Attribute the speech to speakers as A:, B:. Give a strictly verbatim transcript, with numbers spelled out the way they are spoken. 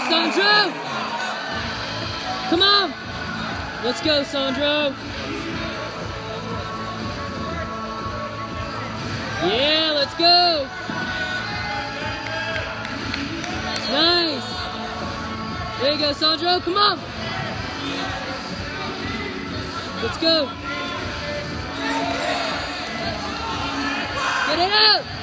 A: Sandro! Come on! Let's go, Sandro! Yeah, let's go! Nice! There you go, Sandro, come on! Let's go! Get it out!